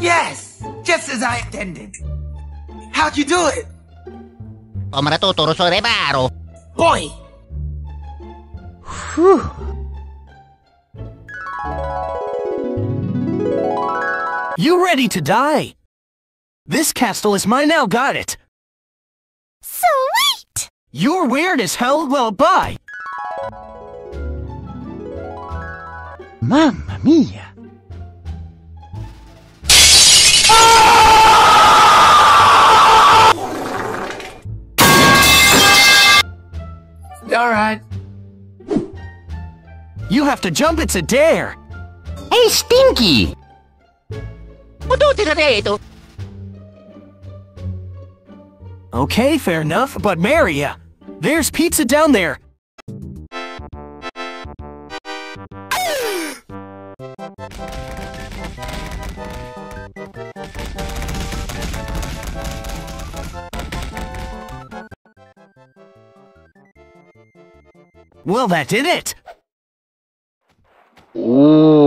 Yes, just as I intended. How'd you do it? Come natuturo sa reparo. Boy! Whew. You ready to die? This castle is mine now, got it. Sweet! You're weird as hell, well, bye. Mamma mia! Alright. You have to jump, it's a dare. Hey, Stinky! Pututi na ito. Okay, fair enough, but Maria, there's pizza down there. Well, that did it. Ooh.